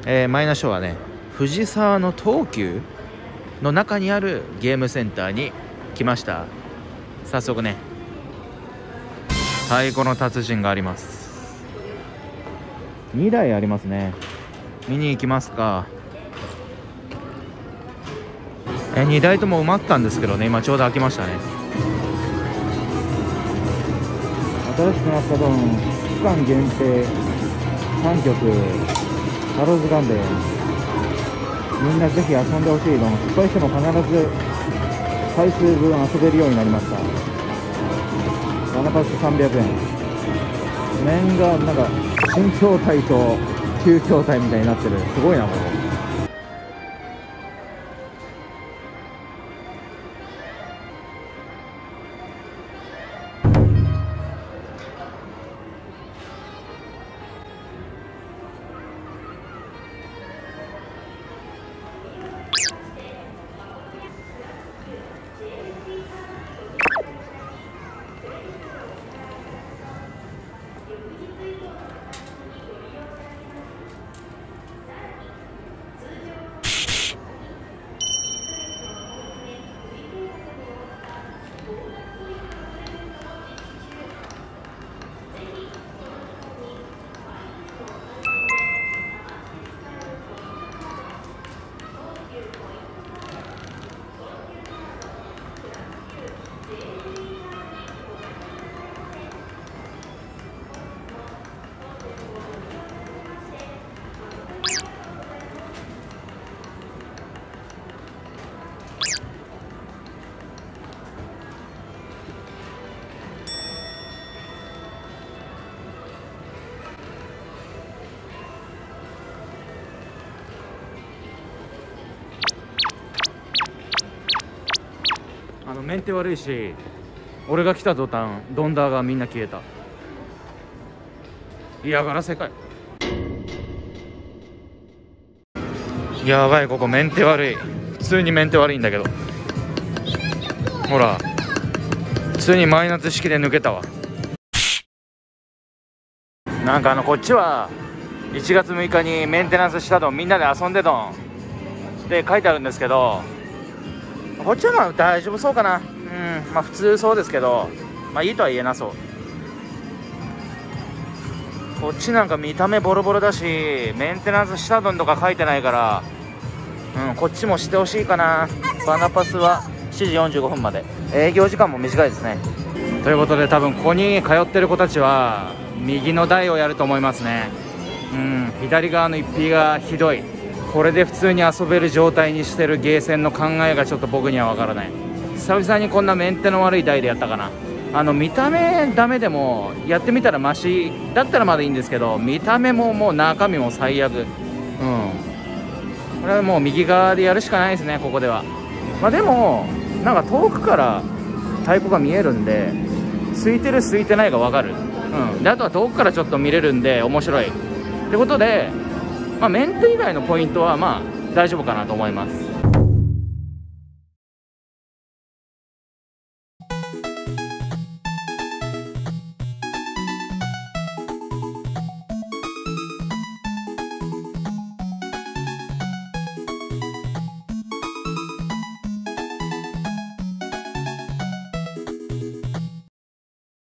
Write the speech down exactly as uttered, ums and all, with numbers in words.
えー、前のショーはね、藤沢の東急の中にあるゲームセンターに来ました。早速ね、太鼓の達人があります。にだいありますね。見に行きますか。えにだいとも埋まったんですけどね、今ちょうど開きましたね。新しくなった分、期間限定さんきょくハローズガンデー、みんなぜひ遊んでほしいの。失敗しても必ず回数分遊べるようになりました。ななパックさんびゃくえん。面がなんか新筐体と旧筐体みたいになってる。すごいなこれ。あのメンテ悪いし、俺が来た途端ドンダーがみんな消えた。嫌がらせかい。やばい、ここメンテ悪い。普通にメンテ悪いんだけど、ほら普通にマイナス式で抜けたわ。なんかあのこっちはいちがつむいかにメンテナンスしたとみんなで遊んでとんって書いてあるんですけど、こっちはまあ大丈夫そうかな。うん、まあ普通そうですけど、まあいいとは言えなそう。こっちなんか見た目ボロボロだし、メンテナンスしたどんとか書いてないから、うん、こっちもしてほしいかな。バナパスはしちじよんじゅうごふんまで、営業時間も短いですね。ということで多分ここに通ってる子たちは右の台をやると思いますね。うん、左側の一匹がひどい。これで普通に遊べる状態にしてるゲーセンの考えがちょっと僕にはわからない。久々にこんなメンテの悪い台でやったかな。あの見た目ダメでもやってみたらマシだったらまだいいんですけど、見た目ももう中身も最悪。うん、これはもう右側でやるしかないですね、ここでは。まあでもなんか遠くから太鼓が見えるんで、空いてる空いてないが分かる。うん、であとは遠くからちょっと見れるんで面白いってことで、まあ、メンテ以外のポイントはまあ大丈夫かなと思います。